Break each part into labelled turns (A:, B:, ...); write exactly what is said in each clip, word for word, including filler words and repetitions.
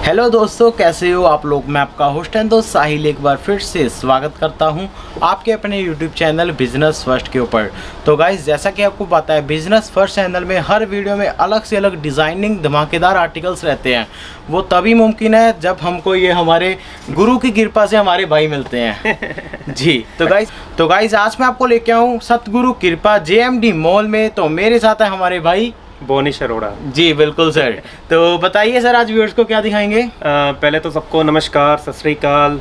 A: Hello दोस्तों, कैसे हो आप लोग। मैं आपका होस्ट एंड दोस्त साहिल एक बार फिर से स्वागत करता हूं आपके अपने यूट्यूब चैनल बिजनेस फर्स्ट के ऊपर। तो गाइस, जैसा कि आपको पता है, बिजनेस फर्स्ट चैनल में हर वीडियो में अलग से अलग डिज़ाइनिंग धमाकेदार आर्टिकल्स रहते हैं। वो तभी मुमकिन है जब हमको ये हमारे गुरु की कृपा से हमारे भाई मिलते हैं। जी तो गाइस तो गाइस आज मैं आपको लेके आऊँ सतगुरु कृपा जे एम डी मॉल में। तो मेरे साथ है हमारे भाई
B: बोनीश अरोड़ा
A: जी। बिल्कुल सर। तो बताइए सर, आज व्यूअर्स को क्या दिखाएंगे।
B: आ, पहले तो सबको नमस्कार, सत श्री अकाल।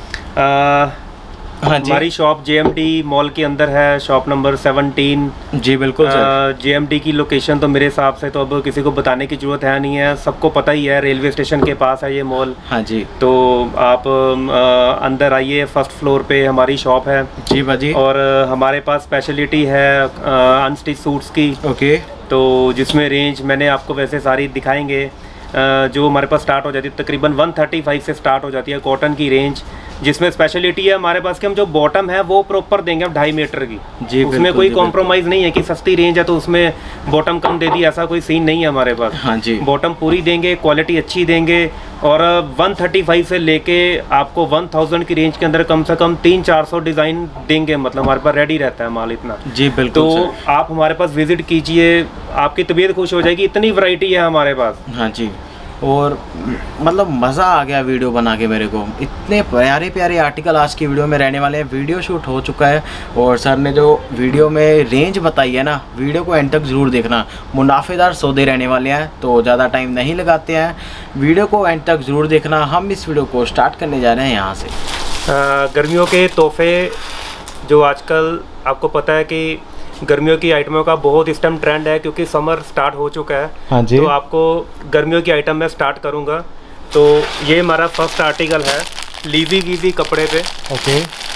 A: हाँ जी,
B: हमारी shop J M D mall के अंदर है, शॉप नंबर सेवनटीन।
A: जी बिल्कुल सर।
B: जे एम डी की लोकेशन तो मेरे हिसाब से तो अब किसी को बताने की ज़रूरत है नहीं है, सबको पता ही है, रेलवे स्टेशन के पास है ये मॉल।
A: हाँ जी।
B: तो आप आ, अंदर आइए, फर्स्ट फ्लोर पे हमारी शॉप है
A: जी बाजी।
B: और आ, हमारे पास स्पेशलिटी है अनस्टिच सूट्स की।
A: ओके।
B: तो जिसमें रेंज मैंने आपको वैसे सारी दिखाएंगे, जो हमारे पास स्टार्ट हो जाती है तकरीबन वन थर्टी फाइव से स्टार्ट हो जाती है कॉटन की रेंज, जिसमें स्पेशलिटी है हमारे पास कि हम जो बॉटम है वो प्रॉपर देंगे हम ढाई मीटर की।
A: जी,
B: उसमें कोई कॉम्प्रोमाइज़ नहीं है कि सस्ती रेंज है तो उसमें बॉटम कम दे दी, ऐसा कोई सीन नहीं है हमारे पास।
A: हाँ जी।
B: बॉटम पूरी देंगे, क्वालिटी अच्छी देंगे और वन थर्टी फाइव से लेके आपको वन थाउजेंड की रेंज के अंदर कम से कम तीन चार सौ डिज़ाइन देंगे, मतलब हमारे पास रेडी रहता है माल इतना।
A: जी बिल्कुल।
B: तो आप हमारे पास विजिट कीजिए, आपकी तबीयत खुश हो जाएगी, इतनी वैरायटी है हमारे पास।
A: हाँ जी। और मतलब मज़ा आ गया वीडियो बना के मेरे को। इतने प्यारे प्यारे आर्टिकल आज की वीडियो में रहने वाले हैं। वीडियो शूट हो चुका है और सर ने जो वीडियो में रेंज बताई है ना, वीडियो को एंड तक ज़रूर देखना। मुनाफेदार सौदे रहने वाले हैं, तो ज़्यादा टाइम नहीं लगाते हैं, वीडियो को एंड तक ज़रूर देखना। हम इस वीडियो को स्टार्ट करने जा रहे हैं यहाँ से।
B: आ, गर्मियों के तोहफे जो आजकल आपको पता है कि गर्मियों की आइटमों का बहुत इस टाइम ट्रेंड है, क्योंकि समर स्टार्ट हो चुका है।
A: हाँ जी।
B: तो आपको गर्मियों की आइटम मैं स्टार्ट करूंगा। तो ये हमारा फर्स्ट आर्टिकल है लीजी गीजी कपड़े पे।
A: ओके।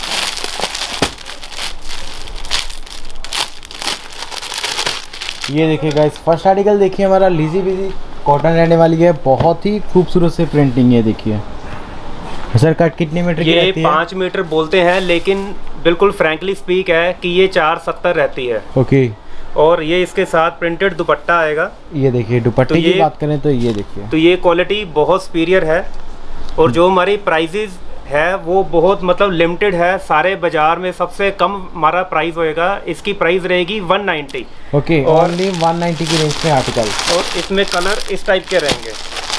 A: ये देखिए गाइस, फर्स्ट आर्टिकल देखिए हमारा लीजी बीजी कॉटन रहने वाली है। बहुत ही खूबसूरत से प्रिंटिंग है, देखिए सर। कट कितने मीटर की रहती है?
B: ये पाँच मीटर बोलते हैं, लेकिन बिल्कुल फ्रैंकली स्पीक है कि ये चार सत्तर रहती है।
A: ओके।
B: और ये इसके साथ प्रिंटेड दुपट्टा आएगा।
A: ये देखिए दुपट्टे
B: तो
A: की बात करें तो ये देखिए,
B: तो ये क्वालिटी बहुत सुपीरियर है। और जो हमारी प्राइजेज है वो बहुत मतलब लिमिटेड है, सारे बाजार में सबसे कम हमारा प्राइस होएगा। इसकी प्राइस रहेगी one ninety.
A: Okay. Only one ninety की रेंज में आर्टिकल।
B: और इसमें कलर इस टाइप के रहेंगे,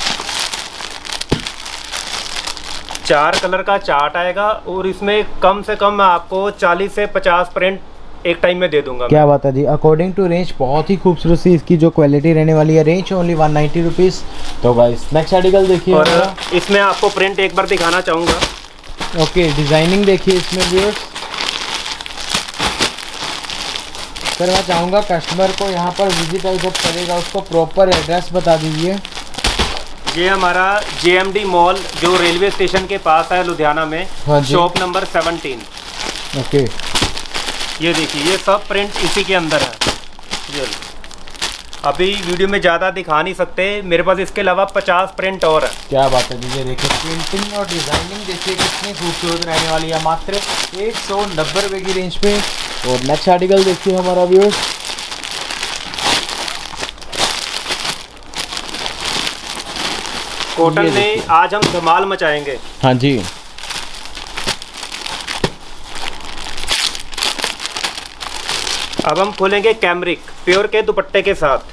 B: चार कलर का चार्ट आएगा और इसमें कम से कम मैं आपको चालीस से पचास प्रिंट एक टाइम में दे दूंगा।
A: क्या बात है जी। अकॉर्डिंग टू रेंज बहुत ही खूबसूरत सी इसकी जो क्वालिटी रहने वाली है। Range only one ninety rupees. तो गाइस नेक्स्ट आर्टिकल देखिए।
B: और इसमें आपको प्रिंट एक बार दिखाना चाहूँगा।
A: ओके, डिज़ाइनिंग देखिए इसमें व्यूअर्स। सर मैं चाहूँगा कस्टमर को यहाँ पर विजिट जब करेगा उसको प्रॉपर एड्रेस बता दीजिए।
B: ये हमारा जे एम डी मॉल जो रेलवे स्टेशन के पास है लुधियाना में।
A: हाँ जी।
B: Shop number seventeen.
A: ओके।
B: ये देखिए, ये सब प्रिंट इसी के अंदर है। ये अभी वीडियो में ज़्यादा दिखा नहीं सकते, मेरे पास इसके अलावा पचास प्रिंट और है।
A: क्या बात है जी। ये देखिए प्रिंटिंग और डिज़ाइनिंग देखिए कितनी खूबसूरत रहने वाली है, मात्र एक सौ नब्बे रुपये की रेंज पे। और नेक्स्ट आर्टिकल देखिए हमारा व्यूअर्स।
B: कॉटन में आज हम धमाल मचाएंगे।
A: हाँ जी।
B: अब हम खोलेंगे कैमरिक प्योर के दुपट्टे के साथ।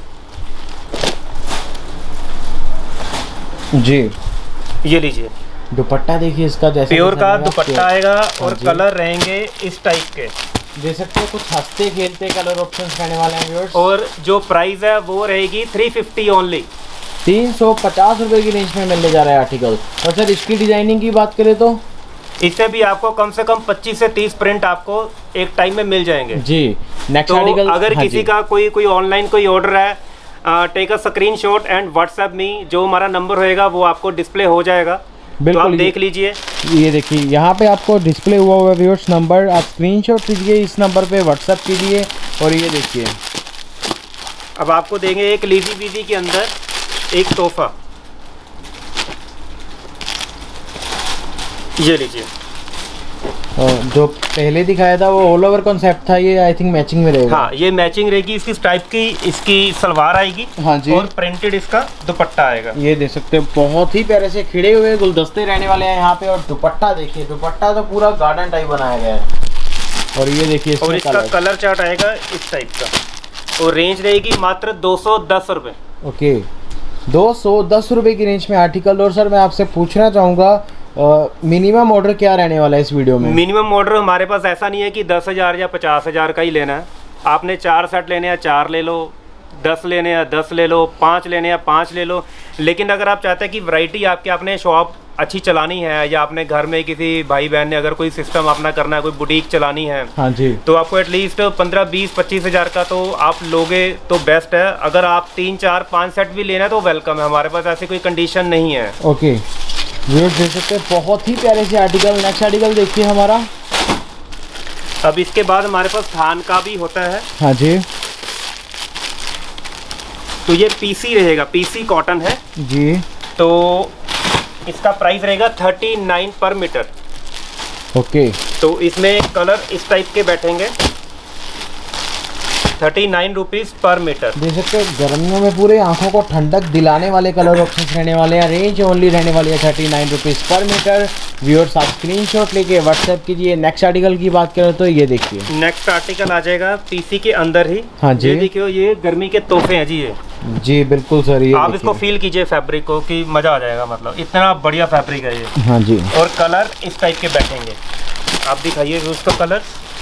A: जी
B: ये लीजिए,
A: दुपट्टा देखिए इसका, जैसे
B: प्योर का दुपट्टा आएगा और कलर रहेंगे इस टाइप के।
A: देख सकते हैं कुछ हंसते खेलते कलर ऑप्शंस रहने वाले हैं व्यूअर्स।
B: और जो प्राइस है वो रहेगी थ्री फिफ्टी ओनली।
A: तीन सौ पचास रुपये की रेंज में मिलने जा रहा है आर्टिकल। और सर इसकी डिजाइनिंग की बात करें तो
B: इससे भी आपको कम से कम पच्चीस से तीस प्रिंट आपको एक टाइम में मिल जाएंगे।
A: जी। नेक्स्ट
B: तो
A: आर्टिकल,
B: अगर
A: हाँ
B: किसी
A: जी।
B: का कोई कोई ऑनलाइन कोई ऑर्डर है, take a screenshot and WhatsApp me, जो हमारा नंबर होएगा वो आपको डिस्प्ले हो जाएगा। तो आप देख लीजिए।
A: ये देखिए यहाँ पे आपको डिस्प्ले हुआ हुआ व्यूअर्स नंबर, आप स्क्रीनशॉट लीजिए, इस नंबर पे व्हाट्सएप कीजिए। और ये देखिए
B: अब आपको देंगे एक लीजी बीजी के अंदर एक तोहफा। ये लीजिए,
A: और जो पहले दिखाया था वो ऑल ओवर कॉन्सेप्ट था, ये आई थिंक मैचिंग में रहेगा।
B: हाँ, ये मैचिंग रहेगी इसकी टाइप की, इसकी सलवार आएगी।
A: हाँ जी।
B: और प्रिंटेड इसका दुपट्टा आएगा।
A: ये देख सकते हो बहुत ही प्यारे से खिड़े हुए गुलदस्ते रहने वाले हैं यहाँ पे। और दुपट्टा देखिए, दुपट्टा तो पूरा गार्डन टाइप बनाया गया है। और ये देखिए
B: और इसका कलर, कलर चार्ट आएगा इस टाइप का। और रेंज रहेगी मात्र दो सौ दस रुपये।
A: ओके, दो सौ दस रुपये की रेंज में आर्टिकल। और सर मैं आपसे पूछना चाहूँगा मिनिमम ऑर्डर क्या रहने वाला है इस वीडियो में?
B: मिनिमम ऑर्डर हमारे पास ऐसा नहीं है कि दस हज़ार या पचास हज़ार का ही लेना है। आपने चार सेट लेने हैं चार ले लो, दस लेने हैं दस ले लो, पाँच लेने हैं पाँच ले लो। लेकिन अगर आप चाहते हैं कि वैरायटी आपके अपने शॉप अच्छी चलानी है, या अपने घर में किसी भाई बहन ने अगर कोई सिस्टम अपना करना है, कोई बुटीक चलानी है,
A: हाँ जी,
B: तो आपको एटलीस्ट पंद्रह बीस पच्चीस हज़ार का तो आप लोगे तो बेस्ट है। अगर आप तीन चार पाँच सेट भी लेना है तो वेलकम है, हमारे पास ऐसी कोई कंडीशन नहीं है।
A: ओके, व्यूअर्स देख सकते हैं बहुत ही प्यारे से आर्टिकल। नेक्स्ट आर्टिकल देखिए हमारा।
B: अब इसके बाद हमारे पास थान का भी होता है।
A: हाँ जी।
B: तो ये पीसी रहेगा, पीसी कॉटन है
A: जी।
B: तो इसका प्राइस रहेगा thirty nine per metre.
A: Okay.
B: तो इसमें कलर इस टाइप के बैठेंगे, thirty nine rupees per metre.
A: देख सकते हैं गर्मियों में पूरे आंखों को ठंडक दिलाने वाले कलर ऑप्शंस रहने वाले हैं। रेंज ओनली रहने वाली है thirty nine rupees per metre. Viewers आप स्क्रीनशॉट लेके व्हाट्सएप कीजिए। नेक्स्ट आर्टिकल की बात करें तो ये देखिए,
B: नेक्स्ट आर्टिकल आ जाएगा पीसी के अंदर ही।
A: हाँ जी।
B: ये देखिए, ये गर्मी के तोहफे हैं जी। ये
A: जी बिल्कुल सर, ये
B: आप इसको फील कीजिए फैब्रिक को कि मज़ा आ जाएगा, मतलब इतना बढ़िया फैब्रिक है ये।
A: हाँ जी।
B: और कलर इस टाइप के बैठेंगे। आप दिखाइए उसका कलर,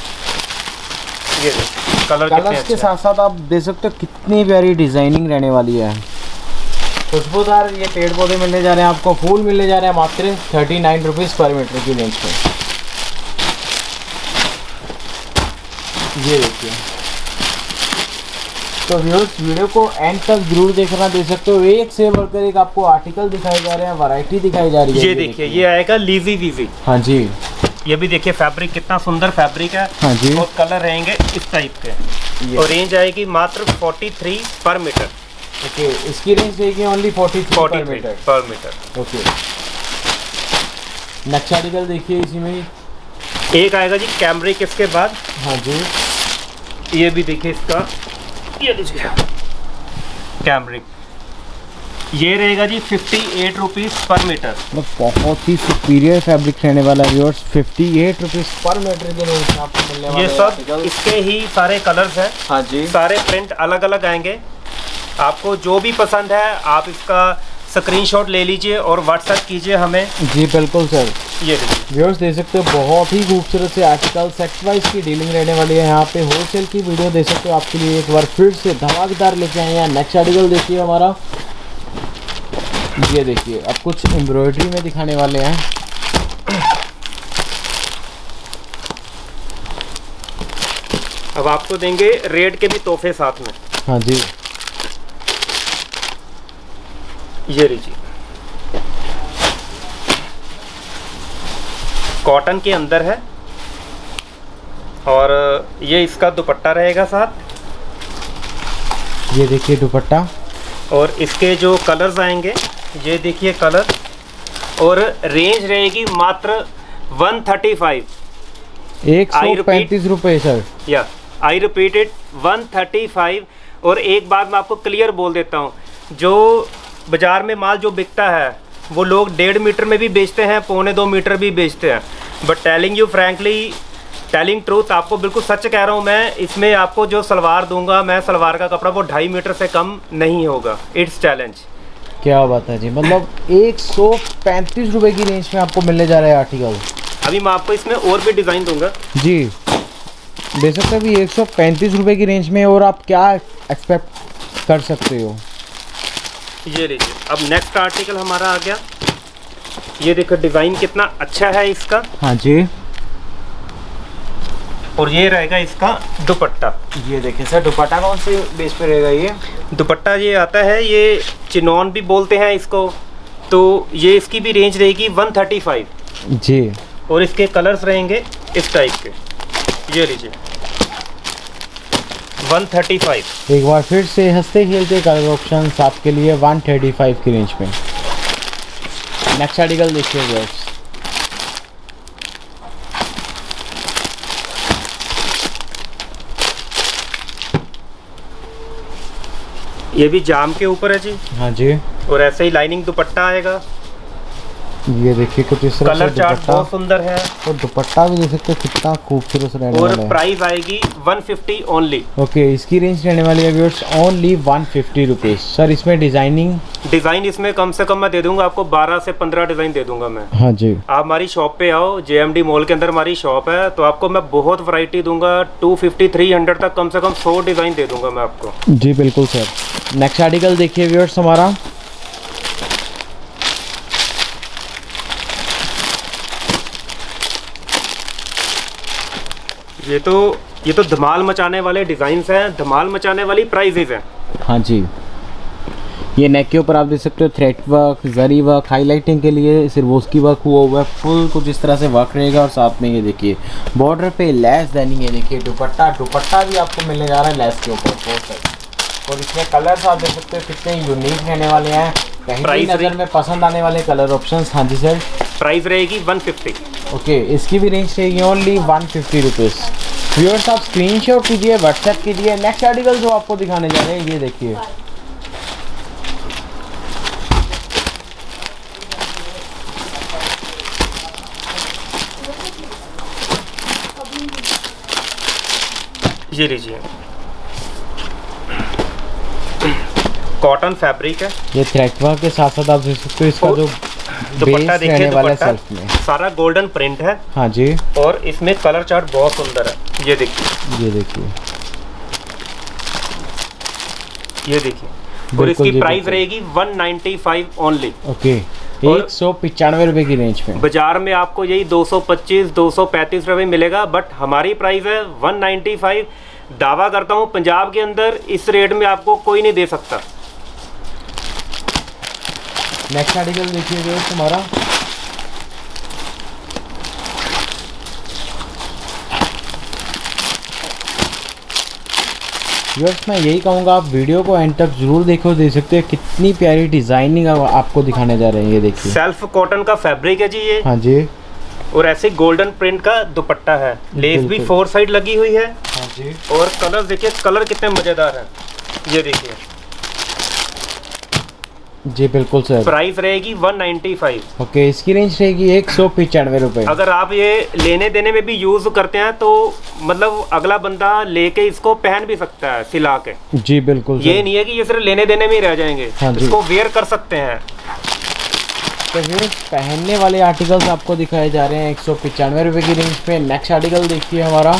B: ये कलर
A: कलर्स के साथ साथ आप देख सकते हो कितनी प्यारी डिजाइनिंग रहने वाली है। खुशबूदार ये पेड़ पौधे मिलने जा रहे हैं आपको, फूल मिलने जा रहे हैं मात्र thirty nine rupees per metre की रेंज में। ये देखिए, तो व्यूअर्स वीडियो को एंड तक जरूर देखना। दे सकते हो एक से बढ़कर एक आपको आर्टिकल दिखाए जा रहे हैं, वैरायटी दिखाई जा रही है।
B: ये देखिए, ये आएगा लीजी वीजी।
A: हाँ जी।
B: ये भी देखिए फैब्रिक कितना सुंदर फैब्रिक है।
A: हाँ जी।
B: और कलर रहेंगे इस टाइप के। और रेंज आएगी मात्र तैंतालीस पर मीटर।
A: ओके, इसकी रेंज रहेगी ओनली तैंतालीस पर मीटर।
B: पर मीटर।
A: ओके, नेक्स्ट आर्टिकल देखिए इसी में ही।
B: एक आएगा जी कैमरिक इसके बाद।
A: हाँ जी।
B: ये भी देखिए इसका, ये लीजिए कैमरिक। ये रहेगा जी fifty eight rupees per metre.
A: मतलब बहुत ही सुपीरियर फैब्रिक रहने वाला है viewers. Fifty eight rupees per metre के रेंज में आपको मिलने वाला
B: ये सब इसके ही सारे कलर्स हैं।
A: हाँ जी।
B: सारे प्रिंट अलग अलग आएंगे। आपको जो भी पसंद है आप इसका स्क्रीनशॉट ले लीजिए और व्हाट्सएप कीजिए हमें।
A: जी बिल्कुल सर।
B: ये देखिए
A: व्यूअर्स देख सकते हो बहुत ही खूबसूरत से आर्टिकल सेक्ट वाइज की डीलिंग रहने वाली है। यहाँ पे होलसेल की वीडियो दे सकते हो आपके लिए एक बार फिर से धमाकेदार लेके आए हैं। नेक्स्ट आर्टिकल देखिए हमारा। ये देखिए, अब कुछ एम्ब्रॉयडरी में दिखाने वाले हैं।
B: अब आपको देंगे रेड के भी तोहफे साथ में।
A: हाँ जी।
B: ये लीजिए, कॉटन के अंदर है। और ये इसका दुपट्टा रहेगा साथ।
A: ये देखिए दुपट्टा।
B: और इसके जो कलर्स आएंगे, ये देखिए कलर। और रेंज रहेगी मात्र वन थर्टी फाइव।
A: एक सौ पैंतीस रुपये सर।
B: या I repeat it, one thirty five. और एक बात मैं आपको क्लियर बोल देता हूँ, जो बाज़ार में माल जो बिकता है वो लोग डेढ़ मीटर में भी बेचते हैं, पौने दो मीटर भी बेचते हैं। But telling you frankly, telling truth, आपको बिल्कुल सच कह रहा हूँ मैं। इसमें आपको जो सलवार दूंगा मैं, सलवार का कपड़ा वो ढाई मीटर से कम नहीं होगा। It's challenge.
A: क्या बात है जी, मतलब एक सौ पैंतीस रुपये की रेंज में आपको मिलने जा रहा है आर्टिकल।
B: अभी मैं आपको इसमें और भी डिज़ाइन दूंगा
A: जी। दे सकते हैं अभी एक सौ पैंतीस रुपये की रेंज में। और आप क्या एक्सपेक्ट कर सकते हो?
B: ये लीजिए, अब नेक्स्ट आर्टिकल हमारा आ गया। ये देखो डिज़ाइन कितना अच्छा है इसका।
A: हाँ जी।
B: और ये रहेगा इसका दुपट्टा।
A: ये देखिए सर, दुपट्टा कौन से बेस पे रहेगा? ये
B: दुपट्टा ये आता है, ये चिनॉन भी बोलते हैं इसको। तो ये इसकी भी रेंज रहेगी वन थर्टी फाइव
A: जी।
B: और इसके कलर्स रहेंगे इस टाइप के। ये लीजिए वन थर्टी फाइव।
A: एक बार फिर से हंसते खेलते कलर ऑप्शंस आपके लिए वन थर्टी फाइव की रेंज में। नेक्स्ट आर्टिकल देखिए व्यूअर्स।
B: ये भी जाम के ऊपर है जी।
A: हाँ जी।
B: और ऐसे ही लाइनिंग दुपट्टा आएगा।
A: ये देखिए कुछ इस तरह से
B: कलर चार्ट बहुत सुंदर है।
A: और दुपट्टा भी देख सकते हो कितना खूबसूरत रहने वाला है।
B: और प्राइस आएगी वन फिफ्टी ओनली।
A: ओके, इसकी रेंज रहने वाली है viewers only one fifty rupees. Sir इसमें डिजाइनिंग
B: डिजाइन इसमें कम से कम मैं दे दूंगा आपको बारह से पंद्रह डिजाइन दे दूंगा मैं।
A: हाँ जी।
B: आप हमारी शॉप पे आओ, जेएमडी मॉल के अंदर हमारी शॉप है, तो आपको मैं बहुत वैरायटी दूंगा। टू फिफ्टी थ्री हंड्रेड तक कम से कम सौ डिजाइन दे दूंगा मैं आपको।
A: जी बिल्कुल सर। नेक्स्ट आर्टिकल देखिए व्यूअर्स हमारा।
B: ये तो ये तो धमाल मचाने वाले डिजाइन हैं, धमाल मचाने वाली प्राइजेज हैं।
A: हाँ जी। ये नेक के ऊपर आप देख सकते हो thread work, zari work, highlighting के लिए सिर्वोस्की वर्क हुआ हुआ है। फुल कुछ इस तरह से वर्क रहेगा। और साथ में ये देखिए बॉर्डर पे लेस देनी है। देखिए दुपट्टा दुपट्टा भी आपको मिलने जा रहा है लेस के ऊपर। और इसमें कलर्स आप देख सकते हो कितने यूनिक रहने वाले हैं, कहीं भी नजर में पसंद आने वाले कलर ऑप्शंस। हाँ जी सर।
B: प्राइस रहेगी वन फिफ्टी।
A: ओके, इसकी भी रेंज रहेगी only one fifty rupees. Viewers आप स्क्रीनशॉट कीजिए, व्हाट्सएप कीजिए। नेक्स्ट आर्टिकल जो आपको दिखाने जा रहे हैं ये देखिए।
B: ये लीजिए, कॉटन फैब्रिक है।
A: ये थ्रेड वर्क के साथ साथ आप देख सकते हो इसका जो
B: दुपट्टा देखिए,
A: वाला सेल्फ में
B: सारा गोल्डन प्रिंट है।
A: हाँ जी।
B: और इसमें कलर चार्ट बहुत सुंदर है। ये देखिए,
A: ये देखिए,
B: ये देखिए। और इसकी प्राइस रहेगी one ninety five only.
A: Okay, एक सौ पिचानवे रुपए की रेंज में।
B: बाजार में आपको यही दो सौ पच्चीस दो सौ पैंतीस रुपए मिलेगा, बट हमारी प्राइस है वन नाइन्टी फाइव। दावा करता हूँ पंजाब के अंदर इस रेट में आपको कोई नहीं दे सकता।
A: नेक्स्ट आर्टिकल देखिए जो तुम्हारा। व्यूअर्स मैं यही कहूँगा आप वीडियो को एंड तक जरूर देखो। देख सकते हैं कितनी प्यारी डिजाइनिंग आपको दिखाने जा रहे हैं। ये देखिए सेल्फ
B: कॉटन का फैब्रिक है जी ये।
A: हाँ जी।
B: और ऐसे गोल्डन प्रिंट का दुपट्टा है, लेस भी फोर साइड लगी हुई है।
A: हाँ जी।
B: और कलर देखिए, कलर कितने मजेदार हैं। ये देखिए
A: जी बिल्कुल सर।
B: प्राइस रहेगी वन नाइन्टी फाइव।
A: ओके, इसकी रेंज रहेगी एक सौ पिचानवे रुपए।
B: अगर आप ये लेने देने में भी यूज करते हैं तो मतलब अगला बंदा लेके इसको पहन भी सकता है सिला के।
A: जी बिल्कुल।
B: ये नहीं है कि ये सिर्फ लेने देने में ही रह जाएंगे।
A: हाँ जी।
B: इसको वेयर कर सकते हैं।
A: तो ये पहनने वाले आर्टिकल्स आपको दिखाए जा रहे हैं एक सौ पिचानवे रुपए की रेंज पे। नेक्स्ट आर्टिकल देखिए हमारा।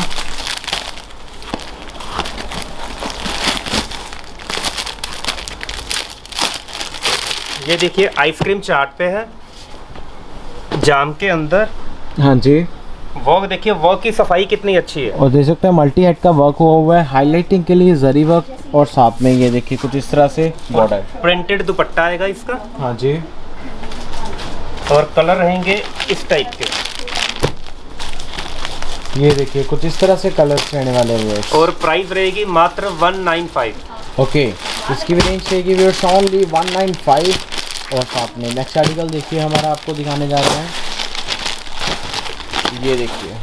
B: ये देखिए आइसक्रीम चार्ट पे है, जाम के अंदर।
A: हाँ जी।
B: वर्क देखिए, वर्क की सफाई कितनी अच्छी है।
A: और देख सकते हैं मल्टी हेड का वर्क हुआ हुआ है, हाईलाइटिंग के लिए जरी वर्क। और साथ में ये देखिए कुछ इस तरह से बॉर्डर,
B: प्रिंटेड दुपट्टा आएगा इसका।
A: हाँ जी।
B: और कलर रहेंगे इस टाइप के।
A: ये देखिए कुछ इस तरह से कलर्स रहने वाले हैं।
B: और प्राइस रहेगी मात्र वन नाइन फाइव।
A: ओके, इसकी भी रेंज रहेगी viewers only one nine five. और साथ में नेक्स्ट आर्टिकल देखिए हमारा आपको दिखाने जा रहे हैं। ये देखिए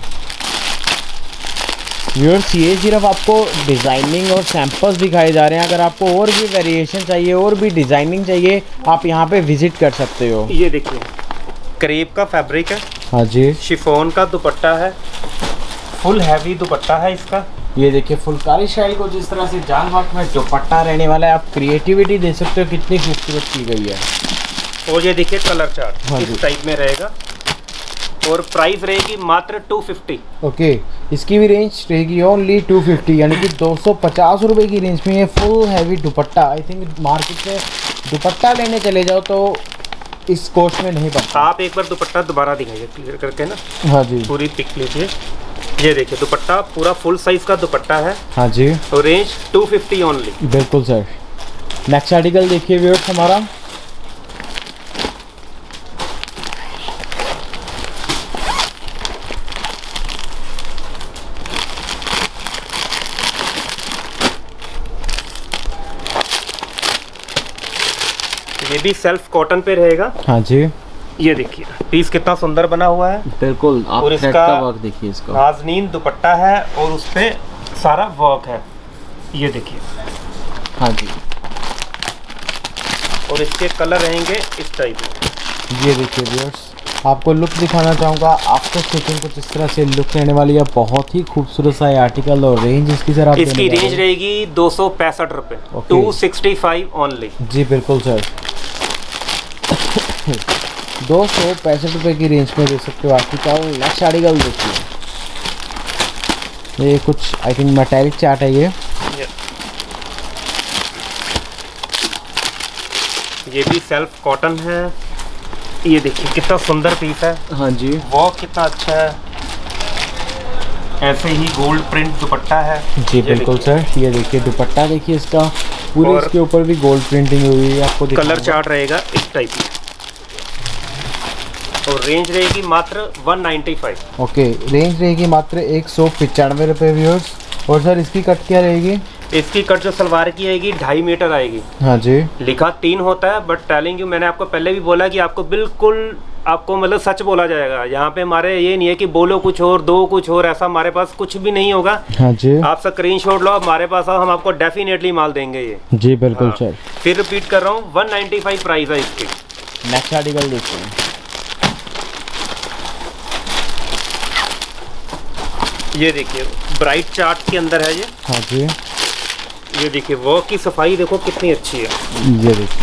A: व्यूअर्स, ये सिर्फ आपको डिज़ाइनिंग और सैंपल्स दिखाए जा रहे हैं। अगर आपको और भी वेरिएशन चाहिए और भी डिज़ाइनिंग चाहिए, आप यहाँ पे विजिट कर सकते हो।
B: ये देखिए क्रेप का फैब्रिक है।
A: हाँ जी।
B: शिफॉन का दुपट्टा है, फुल हैवी दुपट्टा है इसका।
A: ये देखिए फुलकारी स्टाइल को जिस तरह से जाल वर्क में दुपट्टा रहने वाला है। आप क्रिएटिविटी देख सकते हो कितनी खूबसूरत की गई है।
B: और ये देखिए कलर चार्ट
A: हाँ
B: इस टाइप में रहेगा। और प्राइस रहेगी मात्र टू फिफ्टी।
A: ओके, इसकी भी रेंज रहेगी ओनली टू फिफ्टी, यानी कि दो सौ पचास रुपए की रेंज में ये full heavy dupatta. I think market से दुपट्टा लेने चले जाओ तो इस कोस्ट में नहीं पड़ता।
B: आप एक बार दुपट्टा दोबारा दिखाइए क्लियर करके ना।
A: हाँ जी।
B: पूरी पिक लीजिए। ये देखिए दुपट्टा पूरा फुल साइज का दुपट्टा है।
A: हाँ जी।
B: और रेंज टू फिफ्टी ओनली।
A: बिल्कुल सर। नेक्स्ट आर्टिकल देखिए व्यूअर्स हमारा।
B: ये भी सेल्फ कॉटन पे रहेगा।
A: हाँ जी।
B: ये देखिए पीस कितना सुंदर बना हुआ है।
A: बिल्कुल। आप
B: और इसका
A: वर्क देखिए, इसका
B: नाज़नीन दुपट्टा है और उस पे सारा वर्क है। ये देखिए।
A: हाँ जी।
B: और इसके कलर रहेंगे इस टाइप में।
A: ये देखिए व्यूअर्स, आपको लुक दिखाना चाहूँगा आफ्टर फिटिंग कुछ इस तरह से लुक रहने वाली है। बहुत ही खूबसूरत सा आर्टिकल। और रेंज इसकी सर आप
B: इसकी रेंज रहेगी दो सौ पैंसठ रुपये, टू सिक्सटी फाइव ओनली। जी
A: बिल्कुल सर, दो सौ पैंसठ रुपये की रेंज में दे सकते हो आर्टिकल। नेक्स्ट आर्टिकल देखिए, ये कुछ आई थिंक मेटालिक चार्ट है। ये
B: ये भी सेल्फ कॉटन है। ये देखिए कितना सुंदर पीस है।
A: हाँ जी,
B: वर्क कितना अच्छा है। ऐसे ही गोल्ड प्रिंट दुपट्टा है।
A: जी बिल्कुल सर, ये देखिए दुपट्टा देखिए इसका, पूरे इसके ऊपर भी गोल्ड प्रिंटिंग हुई है। आपको
B: कलर चार्ट रहेगा इस टाइप में और रेंज रहेगी मात्र एक सौ पचानवे।
A: ओके, रेंज रहेगी मात्र एक सौ पचानवे रुपये व्यूअर्स। और सर इसकी कट क्या रहेगी?
B: इसकी कट जो सलवार की आएगी ढाई मीटर आएगी।
A: हाँ जी,
B: लिखा तीन होता है बट टेलिंग यू, मैंने आपको पहले भी बोला कि आपको बिल्कुल आपको मतलब सच बोला जाएगा। यहाँ पे हमारे ये नहीं है कि बोलो कुछ और दो कुछ और, ऐसा हमारे पास कुछ भी नहीं होगा।
A: हाँ जी,
B: आप स्क्रीनशॉट लो, हमारे पास आओ, हम आपको डेफिनेटली माल देंगे ये।
A: जी बिल्कुल हाँ। सर
B: फिर रिपीट कर रहा हूँ, एक सौ पचानवे प्राइस है इसकी।
A: नेक्स्ट आर्टिकल देखिए,
B: ये देखिए ब्राइट चार्ट के अंदर है ये।
A: हाँ जी,
B: ये देखिए वर्क की सफाई देखो कितनी अच्छी है।
A: ये देखिए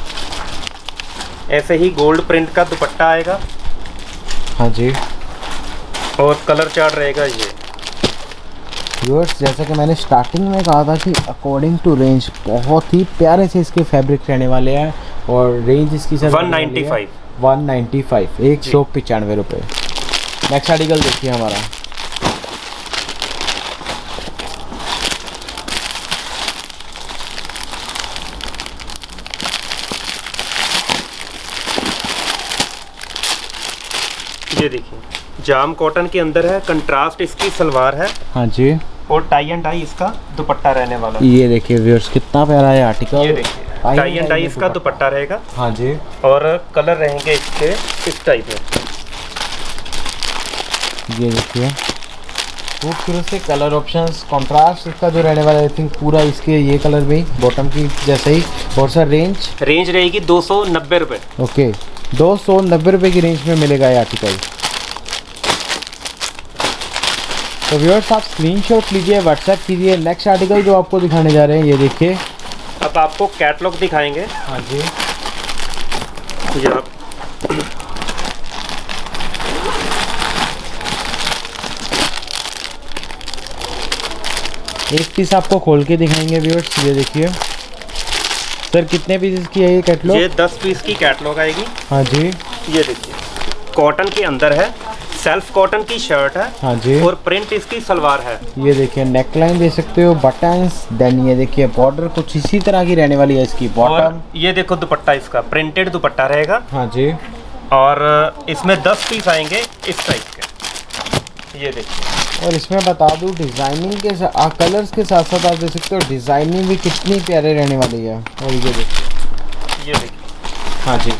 B: ऐसे ही गोल्ड प्रिंट का दुपट्टा आएगा।
A: हाँ जी,
B: और कलर चार्ट रहेगा ये।
A: व्यूअर्स, जैसा कि मैंने स्टार्टिंग में कहा था कि अकॉर्डिंग टू रेंज बहुत ही प्यारे से इसके फैब्रिक रहने वाले हैं। और रेंज इसकी सर
B: एक सौ पचानवे
A: एक सौ पचानवे एक सौ पचानवे रुपये। नेक्स्ट आर्टिकल देखिए हमारा,
B: ये देखिए जाम कॉटन के अंदर है, कंट्रास्ट इसकी सलवार है।
A: हाँ जी,
B: और टाई एंड डाई इसका दुपट्टा रहने वाला।
A: ये देखिए व्यूअर्स कितना प्यारा है आर्टिकल।
B: ये देखिए टाई एंड डाई इसका दुपट्टा रहेगा।
A: हाँ जी,
B: और कलर रहेंगे इसके इस टाइप में।
A: ये देखिए खूबसूरत से कलर ऑप्शंस, कंट्रास्ट इसका जो रहने वाला है आई थिंक पूरा इसके ये कलर भी बॉटम की जैसे ही। और सर रेंज
B: रेंज रहेगी दो सौ नब्बे रुपये।
A: ओके, दो सौ नब्बे रुपये की रेंज में मिलेगा ये आर्टिकल। तो व्यूअर्स आप स्क्रीनशॉट लीजिए, व्हाट्सएप कीजिए। नेक्स्ट आर्टिकल जो आपको दिखाने जा रहे हैं ये देखिए।
B: अब आपको कैटलॉग दिखाएंगे।
A: हाँ जी,
B: ये आप
A: एक पीस आपको खोल के दिखाएंगे व्यूअर्स। ये देखिए सर कितने पीसेस की है ये कैटलॉग?
B: ये दस पीस की कैटलॉग आएगी।
A: हाँ जी,
B: ये देखिए कॉटन के अंदर है, सेल्फ कॉटन की शर्ट है।
A: हाँ जी,
B: और प्रिंट इसकी सलवार है।
A: ये देखिए नेकलाइन दे सकते हो, बटन्स, देन ये देखिए बॉर्डर कुछ इसी तरह की रहने वाली है इसकी बॉटम।
B: ये देखो दुपट्टा इसका प्रिंटेड दुपट्टा रहेगा।
A: हाँ जी,
B: और इसमें दस पीस आएंगे इस टाइप के। ये देखिए,
A: और इसमें बता दूं डिज़ाइनिंग के साथ कलर्स के साथ साथ आप देख सकते हो डिज़ाइनिंग भी कितनी प्यारे रहने वाली है। और ये देखिए,
B: ये देखिए।
A: हाँ जी,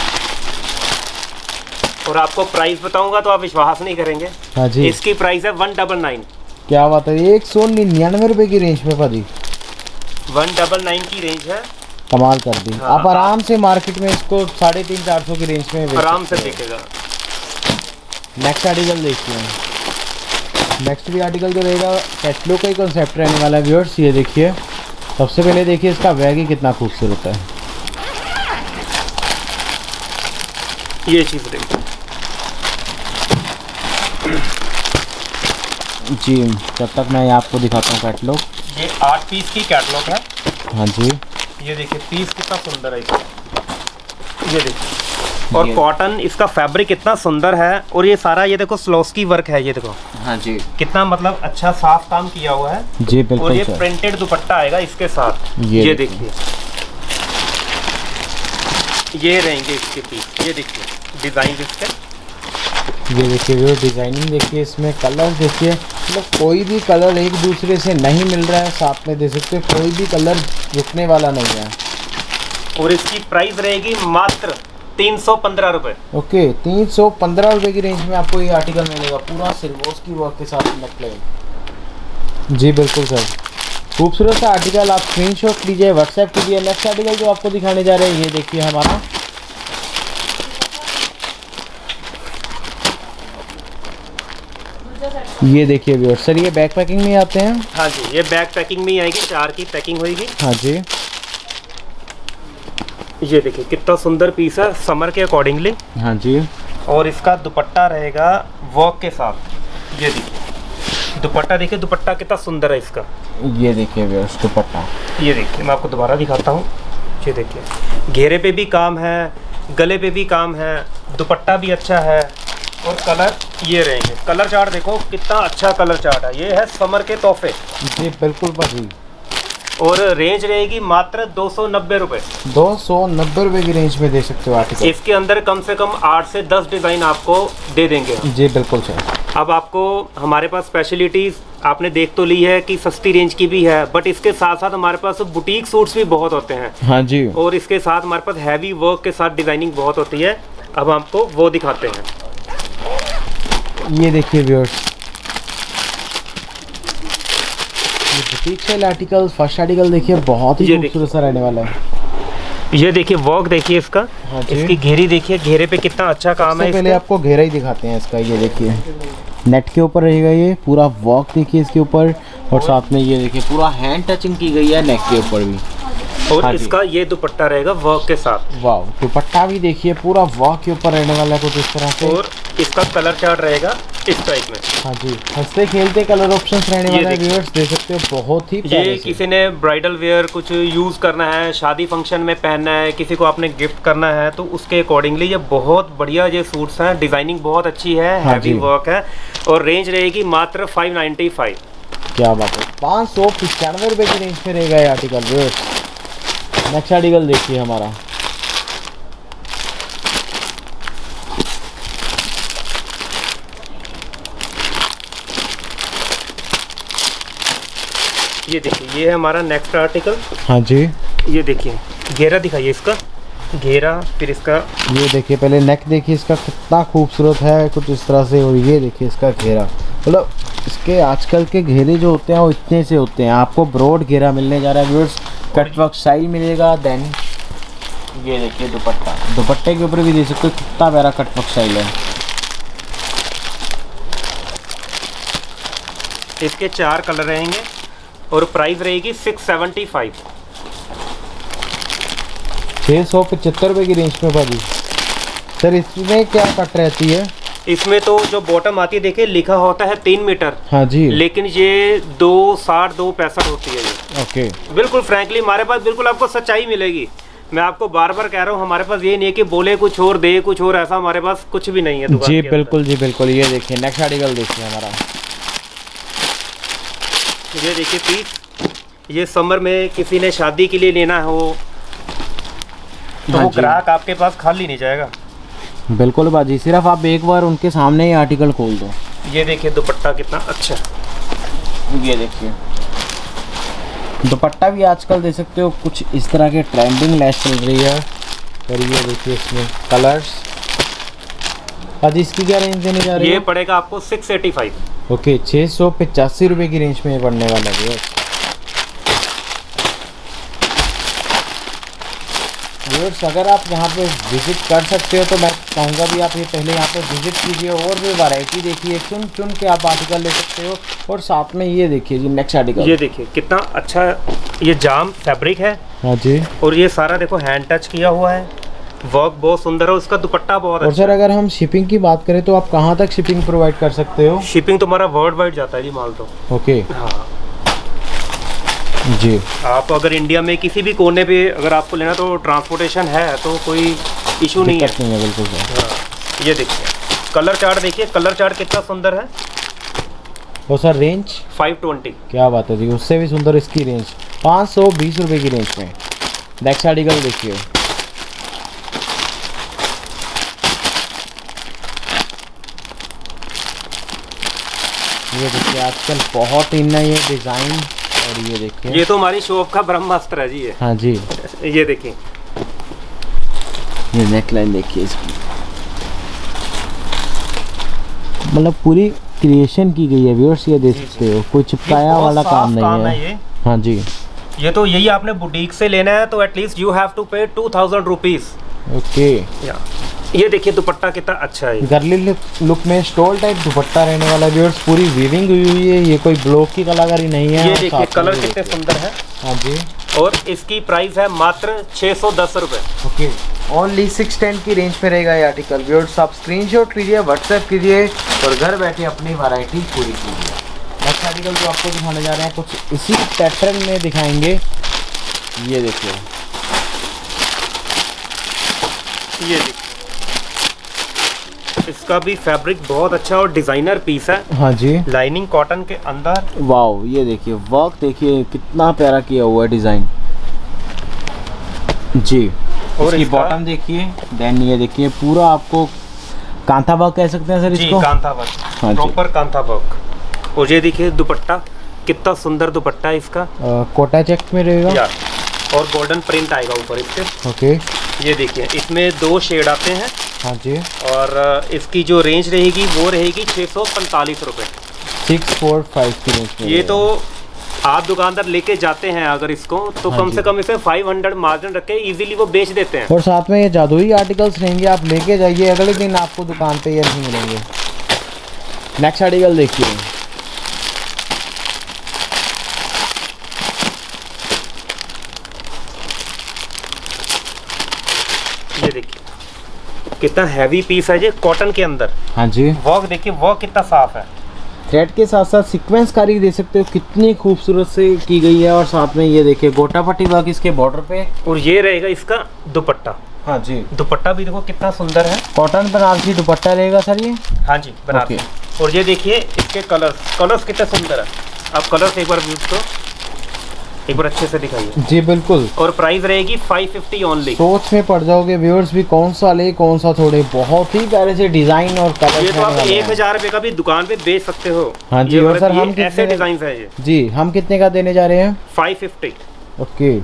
B: और आपको प्राइस बताऊंगा तो आप विश्वास नहीं करेंगे।
A: हाँ जी,
B: इसकी प्राइस है वन डबल नाइन।
A: क्या बात है, एक सौ निन्यानवे रुपये की रेंज में भाजी,
B: वन डबल नाइन की रेंज है।
A: कमाल कर दी।
B: हाँ,
A: आप आराम से मार्केट में इसको साढ़े तीन चार सौ की रेंज में
B: आराम से दिखेगा।
A: नेक्स्ट आर्टिकल देखिए, नेक्स्ट भी आर्टिकल जो रहेगा कैटलॉग का ही कॉन्सेप्ट रहने वाला है व्यूअर्स। ये देखिए सबसे पहले देखिए इसका बैग ही कितना खूबसूरत है।
B: ये चीज़ देखिए
A: जी, जब तक मैं आपको दिखाता हूँ कैटलॉग।
B: ये आठ पीस की कैटलॉग है।
A: हाँ जी,
B: ये देखिए पीस कितना सुंदर है इसका। ये देखिए, और कॉटन इसका फैब्रिक कितना सुंदर है। और ये सारा ये देखो स्लोस्की वर्क है। ये देखो
A: हाँ जी,
B: कितना मतलब अच्छा साफ काम किया हुआ है
A: जी बिल्कुल।
B: और ये प्रिंटेड दुपट्टा आएगा इसके साथ। ये, ये देखिए, ये रहेंगे इसके पीस। ये देखिए डिजाइन इसके,
A: ये देखिए वो डिजाइनिंग देखिए, इसमें कलर देखिए, मतलब कोई भी कलर एक दूसरे से नहीं मिल रहा है। साथ में देख सकते हो कोई भी कलर रुकने वाला नहीं है।
B: और इसकी प्राइस रहेगी मात्र तीन सौ पंद्रह रुपये।
A: ओके, तीन सौ पंद्रह रुपये की रेंज में आपको ये आर्टिकल मिलेगा, पूरा सिल्वोस की वर्क के साथ नेकलाइन। जी बिल्कुल सर। खूबसूरत सा आर्टिकल आप स्क्रीनशॉट लीजिए, व्हाट्सएप कीजिए। नेक्स्ट आर्टिकल जो आपको दिखाने जा रहे हैं ये देखिए हमारा, ये देखिए व्यूअर। सर ये बैक पैकिंग में आते हैं?
B: हाँ जी, ये बैक पैकिंग में ही आएगी, चार की पैकिंग होगी।
A: हाँ जी,
B: ये देखिए कितना सुंदर पीस है समर के अकॉर्डिंगली।
A: हाँ जी,
B: और इसका दुपट्टा रहेगा वर्क के साथ। ये देखिए दुपट्टा, देखिए दुपट्टा कितना सुंदर है इसका।
A: ये देखिए व्यूअर्स दुपट्टा,
B: ये देखिए मैं आपको दोबारा दिखाता हूँ। ये देखिए घेरे पे भी काम है, गले पे भी काम है, दुपट्टा भी अच्छा है। और कलर ये रहेंगे, कलर चार्ट देखो कितना अच्छा कलर चार्ट है। ये है समर के तोहफे
A: जी बिल्कुल भाई।
B: और रेंज रहेगी मात्र दो सौ नब्बे रुपये।
A: दो सौ नब्बे रुपये की रेंज में दे सकते हो आर्टिकल।
B: इसके अंदर कम से कम आठ से दस डिज़ाइन आपको दे देंगे हम।
A: जी बिल्कुल सर।
B: अब आपको हमारे पास स्पेशलिटीज़ आपने देख तो ली है कि सस्ती रेंज की भी है, बट इसके साथ साथ हमारे पास बुटीक सूट्स भी बहुत होते हैं।
A: हाँ जी,
B: और इसके साथ हमारे पास हैवी वर्क के साथ डिज़ाइनिंग बहुत होती है। अब आपको वो दिखाते हैं।
A: ये देखिए व्यूअर्स, ये boutique sale article, first article देखिए बहुत ही खूबसूरत सा रहने वाला है।
B: ये देखिए वर्क देखिए इसका।
A: हाँ
B: इसकी घेरी देखिए, घेरे पे कितना अच्छा काम है।
A: पहले आपको घेरा ही दिखाते हैं इसका। ये देखिए नेट के ऊपर रहेगा, ये पूरा वर्क देखिए इसके ऊपर। और साथ में ये देखिए पूरा हैंड टचिंग की गई है नेक के ऊपर भी।
B: और
A: हाँ
B: इसका ये दुपट्टा रहेगा वर्क के साथ।
A: वाह, दुपट्टा भी देखिए पूरा वर्क के ऊपर रहने वाला है कुछ इस तरह से।
B: और इसका कलर चार्ट रहेगा इस टाइप में।
A: हाँ जी, हंसते खेलते कलर ऑप्शंस रहने वाले हैं व्यूअर्स, देख सकते हो बहुत ही प्यारे
B: ये
A: से।
B: किसी ने ब्राइडल वेयर कुछ यूज़ करना है, शादी फंक्शन में पहनना है, किसी को आपने गिफ्ट करना है, तो उसके अकॉर्डिंगली ये बहुत बढ़िया ये सूट्स हैं। डिज़ाइनिंग बहुत अच्छी है,
A: हाँ
B: हैवी वर्क है। और रेंज रहेगी मात्र फाइव नाइन्टी फाइव।
A: क्या बात है, पाँच सौ पचानवे रुपये की रेंज में रहेगा ये आर्टिकल व्यूअर्स। नेक्स्ट आर्टिकल देखिए हमारा,
B: ये देखिए ये है हमारा नेक्स्ट आर्टिकल।
A: हाँ जी,
B: ये देखिए घेरा दिखाइए इसका, घेरा फिर इसका।
A: ये देखिए पहले नेक देखिए इसका कितना खूबसूरत है कुछ इस तरह से। और ये देखिए इसका घेरा, मतलब इसके आजकल के घेरे जो होते हैं वो इतने से होते हैं। आपको ब्रॉड घेरा मिलने जा रहा है व्यूअर्स, कटवर्क स्टाइल मिलेगा। देन ये देखिए दुपट्टा, दुपट्टे के ऊपर भी देख सकते हो कितना प्यारा कटवर्क स्टाइल है।
B: इसके चार कलर रहेंगे और प्राइस रहेगी सिक्स सेवेंटी फाइव।
A: छः सौ पचहत्तर रुपये की रेंज में भाजी। सर इसमें क्या कट रहती है?
B: इसमें तो जो बॉटम आती है देखिए लिखा होता है तीन मीटर।
A: हाँ जी,
B: लेकिन ये दो साठ दो पैंसठ होती है ये।
A: ओके,
B: बिल्कुल फ्रैंकली हमारे पास बिल्कुल आपको सच्चाई मिलेगी। मैं आपको बार बार कह रहा हूँ हमारे पास ये नहीं है कि बोले कुछ और दे कुछ और, ऐसा हमारे पास कुछ भी नहीं है दुकान
A: जी
B: के
A: बिल्कुल जी बिल्कुल। ये देखिए नेक्स्ट आर्टिकल देखिए हमारा,
B: ये देखिए पीस। ये समर में किसी ने शादी के लिए लेना हो तो
A: हाँ
B: वो
A: जी।
B: ग्राहक आपके पास खाली नहीं जाएगा।
A: बिल्कुल बाजी, सिर्फ आप एक बार उनके सामने ये आर्टिकल खोल दो।
B: ये देखिए दुपट्टा कितना अच्छा।
A: ये देखिए दुपट्टा भी आजकल दे सकते हो कुछ इस तरह के ट्रेंडिंग लैश चल रही है। और ये देखिए इसमें कलर्स। बाजी इसकी क्या रेंज देने जा रही है?
B: ये पड़ेगा आपको सिक्स एटी फाइव।
A: ओके, छः सौ पचासी रुपये की रेंज में पड़ने वाला है। व्यूअर्स अगर आप यहाँ पे विज़िट कर सकते हो तो मैं कहूँगा भी आप ये पहले यहाँ पे विज़िट कीजिए और भी वैरायटी देखिए, चुन चुन के आप आर्टिकल ले सकते हो। और साथ में ये देखिए जी नेक्स्ट आर्टिकल,
B: ये देखिए कितना अच्छा ये जाम फैब्रिक है।
A: हाँ जी,
B: और ये सारा देखो हैंड टच किया हुआ है, वर्क बहुत सुंदर है, उसका दुपट्टा बहुत
A: और
B: अच्छा
A: सर अगर हम शिपिंग की बात करें तो आप कहाँ तक शिपिंग प्रोवाइड कर सकते हो?
B: शिपिंग तुम्हारा वर्ल्ड वाइड जाता है जी माल तो।
A: ओके
B: हाँ
A: जी,
B: आप अगर इंडिया में किसी भी कोने पे अगर आपको लेना तो ट्रांसपोर्टेशन है तो कोई इशू नहीं है।
A: दिक्कत नहीं है बिल्कुल सर।
B: हाँ, ये देखिए कलर चार्ट देखिए, कलर चार्ट कितना सुंदर है।
A: और सर रेंज
B: फाइव ट्वेंटी।
A: क्या बात है जी, उससे भी सुंदर इसकी रेंज पाँच सौ बीस रुपये की रेंज में। नेक्स्ट आर्टिकल देखिए, ये देखिए आजकल बहुत इन है ये डिज़ाइन। और ये देखिए
B: ये तो हमारी शॉप का ब्रह्मास्त्र है जी ये।
A: हाँ जी,
B: ये देखिए
A: ये नेक लाइन देखिए इसकी, मतलब पूरी क्रिएशन की गई है व्यूअर्स। ये देख सकते हो कोई चिपकाया वाला काम नहीं है।
B: ये
A: हाँ जी।
B: ये तो यही आपने बुटीक से लेना है तो at least you have to pay two thousand rupees.
A: Okay.
B: या ये देखिए दुपट्टा कितना अच्छा है,
A: गर्ली लुक में स्टोल टाइप दुपट्टा रहने वाला है व्यूअर्स, पूरी वीविंग हुई हुई है, ये कोई ब्लॉक की कलाकारी नहीं है।
B: ये देखिए कलर कितने सुंदर है।
A: हाँ जी।
B: और इसकी प्राइस है मात्र छः सौ दस रुपये।
A: ओके, ओनली सिक्स टेन की रेंज में रहेगा ये आर्टिकल व्यूअर्स। आप स्क्रीनशॉट कीजिए, व्हाट्सएप कीजिए और घर बैठे अपनी वैरायटी पूरी कीजिए। नेक्स्ट आर्टिकल जो आपको दिखाने जा रहे हैं कुछ इसी पैटर्न में दिखाएंगे। ये देखिए,
B: ये देखिए इसका भी फैब्रिक बहुत अच्छा और डिजाइनर पीस है।
A: हाँ जी।
B: लाइनिंग कॉटन के अंदर।
A: वाओ, ये देखिए वर्क देखिए कितना प्यारा किया हुआ है डिजाइन जी। और इसकी बॉटम देखिए, देन ये देखिए पूरा आपको कांथा वर्क कह सकते हैं सर इसको।
B: जी, कांथा वर्क,
A: हाँ
B: प्रॉपर कांथा वर्क। और ये देखिए दुपट्टा कितना सुंदर दुपट्टा है इसका।
A: आ, कोटा चेक में रहेगा
B: और गोल्डन प्रिंट आएगा ऊपर इसके।
A: ओके।
B: ये देखिए इसमें दो शेड आते हैं।
A: हाँ जी।
B: और इसकी जो रेंज रहेगी वो रहेगी छः सौ पैंतालीस रुपये।
A: सिक्स फोर फाइव की रेंज में।
B: ये तो आप दुकानदार लेके जाते हैं अगर इसको तो
A: हाँ
B: कम से कम इसे पाँच सौ मार्जिन रख के इजीली वो बेच देते हैं।
A: और साथ में ये जादुई आर्टिकल्स रहेंगे, आप लेके जाइए, अगले दिन आपको दुकान पे ये नहीं मिलेंगे। नेक्स्ट आर्टिकल देखिए,
B: ये देखिए कितना हैवी पीस है ये कॉटन के अंदर।
A: हाँ जी।
B: वर्क देखिए, वर्क कितना साफ है।
A: थ्रेड के साथ साथ सीक्वेंस कारी दे सकते हो, कितनी खूबसूरत से की गई है। और साथ में ये देखिए गोटा पट्टी वर्क इसके बॉर्डर पे।
B: और ये रहेगा इसका दुपट्टा।
A: हाँ जी।
B: दुपट्टा भी देखो कितना सुंदर है।
A: कॉटन बनारसी दुपट्टा रहेगा सर ये।
B: हाँ जी, बनारसी। और ये देखिए इसके कलर्स, कलर्स कितने सुंदर है। आप कलर्स एक बार व्यू तो एक बार अच्छे से दिखाइए।
A: जी बिल्कुल।
B: और प्राइस रहेगी फाइव फिफ्टी ओनली।
A: सोच में पड़ जाओगे व्यूअर्स भी कौन सा ले कौन सा छोड़े, बहुत ही प्यारे से डिजाइन और कलर।
B: ये तो आप एक हजार रुपए का भी दुकान पे बेच सकते हो।
A: हाँ जी। और सर हम
B: ऐसे डिजाइन है ये।
A: जी, हम कितने का देने जा रहे हैं?
B: Five fifty.
A: Okay,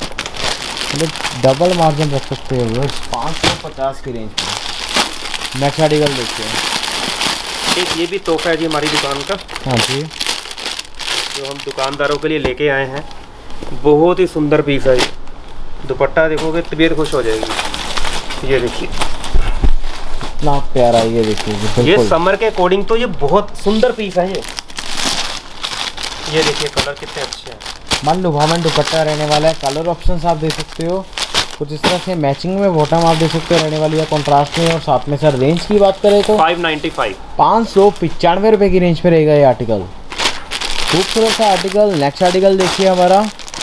A: double margin रख सकते हो व्यूअर्स, पाँच सौ पचास की रेंज में। नेक्स्ट आर्टिकल देखते हैं।
B: एक ये भी तोहफा है जी हमारी दुकान का।
A: हाँ जी।
B: जो हम दुकानदारों के लिए लेके आए हैं, बहुत ही सुंदर पीस है ये। दुपट्टा देखोगे तबीयत खुश हो जाएगी। ये देखिए
A: इतना प्यारा, ये देखिए
B: ये समर के अकॉर्डिंग तो ये बहुत सुंदर पीस है ये। ये देखिए कलर कितने अच्छे हैं।
A: मन लुभावन दुपट्टा रहने वाला है। कलर ऑप्शंस आप दे सकते हो कुछ इस तरह से, मैचिंग में बॉटम आप दे सकते हो रहने वाली है कॉन्ट्रास्ट में। और साथ में सर रेंज की बात करें तो
B: फाइव नाइन्टी फाइव
A: पाँच सौ पचानवे रुपये की रेंज पे रहेगा ये आर्टिकल। खूबसूरत सा आर्टिकल। नेक्स्ट आर्टिकल देखिए हमारा,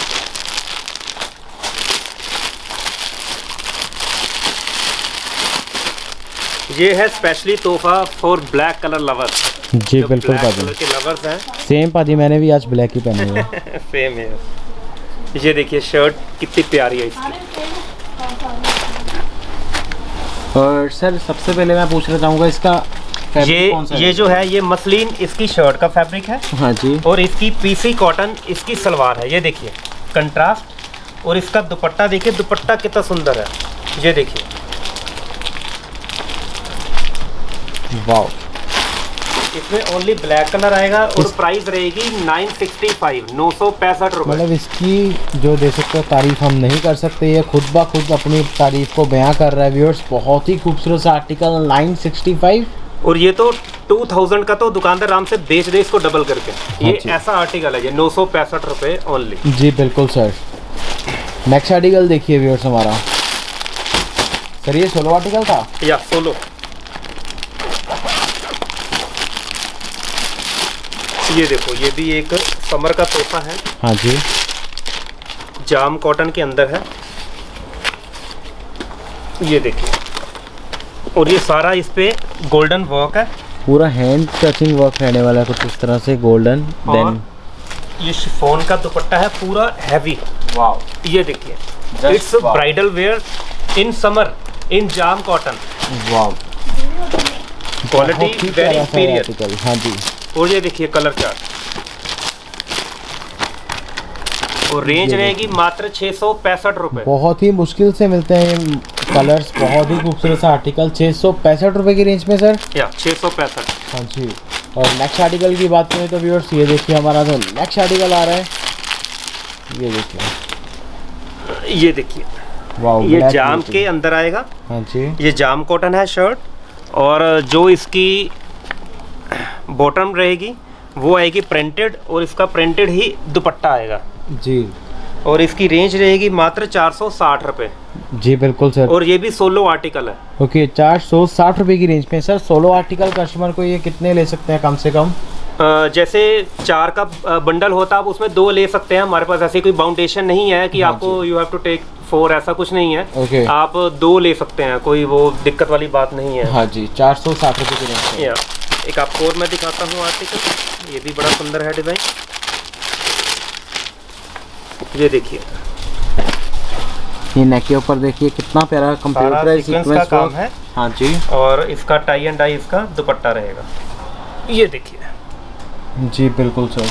B: ये है स्पेशली तोहफा फॉर ब्लैक कलर लवर्स।
A: जी बिल्कुल
B: ब्लैक कलर के लवर्स हैं।
A: सेम पाजी, मैंने भी आज ब्लैक ही पहनी है।
B: सेम है। ये देखिए शर्ट कितनी प्यारी है इसकी।
A: और सर सबसे पहले मैं पूछना चाहूँगा इसका
B: ये कौन सा ये जो है ये मसलिन इसकी शर्ट का फैब्रिक है।
A: हाँ जी।
B: और इसकी पीसी कॉटन इसकी सलवार है। ये देखिए कंट्रास्ट। और इसका दुपट्टा देखिए, दुपट्टा कितना सुंदर है। ये देखिए
A: वाओ,
B: इसमें ओनली ब्लैक कलर आएगा। और प्राइस रहेगी नाइन सिक्सटी फाइव, नौ सौ पैंसठ रुपये।
A: मतलब इसकी जो दे सकते हो तारीफ हम नहीं कर सकते, ये खुद ब खुद अपनी तारीफ को बयां कर रहा है व्यूअर्स। बहुत ही खूबसूरत सा आर्टिकल नाइन सिक्सटी फाइव।
B: और ये तो टू थाउजेंड का तो दुकानदार आराम से बेच दे इसको डबल करके।
A: हाँ
B: ये ऐसा आर्टिकल है ये नौ सौ पैंसठ रुपये ओनली।
A: जी बिल्कुल सर। नेक्स्ट आर्टिकल देखिए व्यूअर्स हमारा। सर ये सोलो आर्टिकल था
B: या सोलो। ये देखो ये भी एक समर का तोहफा है।
A: हाँ जी।
B: जाम कॉटन के अंदर है। ये देखिए और ये सारा इस पे गोल्डन वर्क है।
A: पूरा हैंड टचिंग वर्क रहने वाला है कुछ इस तरह से, गोल्डन। देन
B: ये शिफॉन का दुपट्टा है पूरा हैवी। वाओ, ये देखिए it's bridal wear in summer in jam cotton.
A: Wow,
B: quality very superior.
A: हाँ जी।
B: और ये देखिए कलर चार्ट। और रेंज रहेगी मात्र छः सौ पैंसठ रुपये।
A: बहुत ही मुश्किल से मिलते हैं कलर्स। बहुत ही खूबसूरत सा आर्टिकल छः सौ पैंसठ रुपये की रेंज में सर।
B: या छः सौ पैंसठ।
A: हाँ जी। और नेक्स्ट आर्टिकल की बात करें तो व्यूअर्स ये देखिए हमारा जो नेक्स्ट आर्टिकल आ रहा है ये देखिए,
B: ये देखिए,
A: वाह,
B: ये जाम के अंदर आएगा।
A: हाँ जी,
B: ये जाम कॉटन है शर्ट, और जो इसकी बॉटम रहेगी वो आएगी प्रिंटेड, और इसका प्रिंटेड ही दुपट्टा आएगा
A: जी।
B: और इसकी रेंज रहेगी मात्र चार सौ साठ रुपये।
A: जी बिल्कुल सर।
B: और ये भी सोलो आर्टिकल है।
A: ओके, चार सौ साठ रुपये की रेंज में। सर सोलो आर्टिकल कस्टमर को ये कितने ले सकते हैं कम से कम?
B: आ, जैसे चार का बंडल होता है, आप उसमें दो ले सकते हैं। हमारे पास ऐसी कोई बाउंडेशन नहीं है कि
A: हाँ
B: आपको you have to take four, ऐसा कुछ नहीं है।
A: ओके,
B: आप दो ले सकते हैं, कोई वो दिक्कत वाली बात नहीं है।
A: हाँ जी, चार सौ साठ रुपये की रेंज में।
B: या एक आपको और मैं दिखाता हूँ आर्टिकल, ये भी बड़ा सुंदर है डिज़ाइन। ये देखिए,
A: ये नेक के ऊपर देखिए कितना प्यारा कंप्यूटर
B: सीक्वेंस का काम है।
A: हाँ जी,
B: और इसका टाई एंड डाई इसका दुपट्टा रहेगा। ये देखिए
A: जी बिल्कुल सर।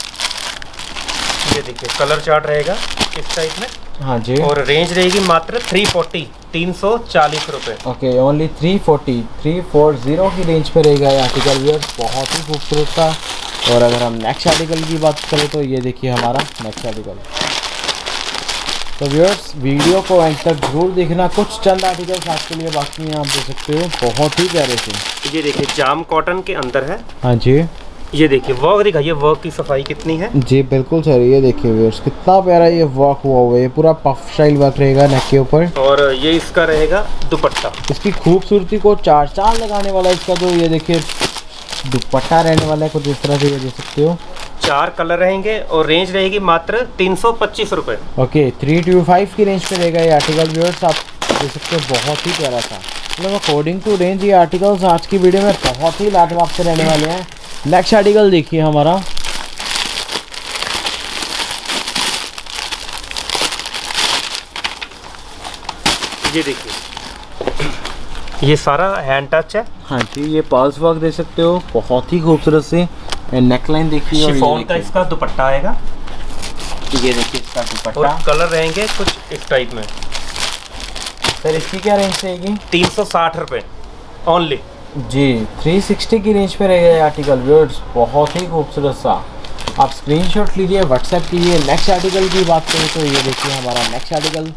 B: ये देखिए कलर चार्ट रहेगा इस टाइप में।
A: हाँ जी,
B: और रेंज रहेगी मात्र थ्री फोर्टी, तीन सौ चालीस रुपये।
A: Okay, only three forty, three four zero की रेंज पे रहेगा ये आर्टिकल। व्यूअर्स बहुत ही खूबसूरत था। और अगर हम नेक्स्ट आर्टिकल की बात करें तो ये देखिए हमारा नेक्स्ट आर्टिकल। तो व्यूअर्स वीडियो को एंड तक जरूर देखना, कुछ चंद आर्टिकल्स आपके लिए बाकी हैं, आप देख सकते हो, बहुत ही प्यारे से।
B: ये देखिए जाम कॉटन के अंदर है।
A: हाँ जी,
B: ये देखिए वर्क दिखाइए, वर्क की सफाई कितनी है।
A: जी बिल्कुल सर। ये देखिए व्यूअर्स कितना प्यारा ये वर्क हुआ हुआ है। ये पूरा पफ स्टाइल वर्क रहेगा नेक के ऊपर।
B: और ये इसका रहेगा दुपट्टा।
A: इसकी खूबसूरती को चार चांद लगाने वाला इसका जो ये देखिए दुपट्टा रहने वाला है, कुछ इस तरह से ये देख सकते हो।
B: चार कलर रहेंगे और रेंज रहेगी मात्र तीन सौ पच्चीस रुपये।
A: ओके, थ्री टू फाइव की रेंज पे रहेगा ये आर्टिकल। व्यूअर्स आप देख सकते हो, बहुत ही प्यारा था। मतलब अकॉर्डिंग टू रेंज ये आर्टिकल्स आज की वीडियो में बहुत ही लाजवाब से रहने वाले हैं। नेक्स्ट आर्टिकल देखिए हमारा।
B: ये देखिए, ये सारा हैंड टच है।
A: हाँ जी, ये पर्ल्स वर्क देख सकते हो, बहुत ही खूबसूरत से। नेकलाइन देखिए,
B: शिफॉन का इसका दुपट्टा आएगा।
A: ये देखिए इसका दुपट्टा।
B: और कलर रहेंगे कुछ इस टाइप में।
A: सर इसकी क्या रेंज रहेगी?
B: तीन सौ साठ रुपये ओनली।
A: जी, थ्री सिक्सटी की रेंज पे रहेगा ये आर्टिकल। व्यूअर्स बहुत ही खूबसूरत सा। आप स्क्रीनशॉट लीजिए, व्हाट्सएप कीजिए। नेक्स्ट आर्टिकल की बात करें तो ये देखिए हमारा नेक्स्ट आर्टिकल।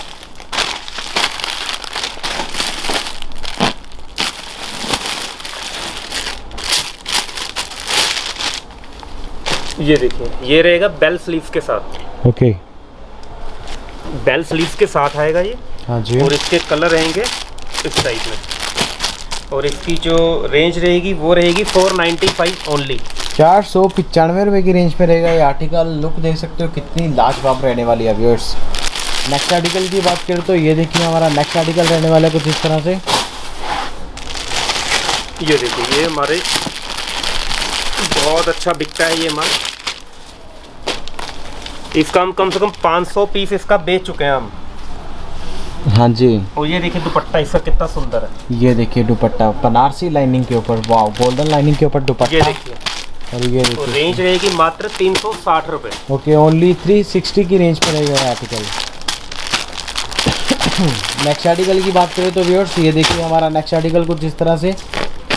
B: ये देखिए, ये रहेगा बेल स्लीव्स के साथ।
A: ओके,
B: बेल स्लीव्स के साथ आएगा ये।
A: हाँ जी,
B: और इसके कलर रहेंगे इस टाइप में। और इसकी जो रेंज रहेगी वो रहेगी फोर नाइन्टी फाइव ओनली।
A: चार सौ पचानवे रुपये की रेंज पे रहेगा ये आर्टिकल। लुक देख सकते हो कितनी लाजवाब रहने वाली है व्यूअर्स। नेक्स्ट आर्टिकल की बात करें तो ये देखिए हमारा नेक्स्ट आर्टिकल रहने वाला है कुछ इस तरह से।
B: ये देखिए, ये हमारे बहुत अच्छा बिकता है ये माल। इसका हम कम से कम पाँच सौ पीस इसका बेच चुके हैं हम।
A: हाँ जी,
B: और ये देखिए दुपट्टा इसका कितना सुंदर है।
A: ये देखिए दुपट्टा बनारसी लाइनिंग के ऊपर, वाह, गोल्डन लाइनिंग के ऊपर दुपट्टा।
B: ये देखिए,
A: और ये देखिए
B: रेंज रहेगी मात्र तीन सौ साठ रुपये।
A: ओके, ओनली थ्री सिक्सटी की रेंज पर रहेगा आर्टिकल। नेक्स्ट आर्टिकल की बात करें तो व्यूअर्स ये देखिए हमारा नेक्स्ट आर्टिकल कुछ इस तरह से।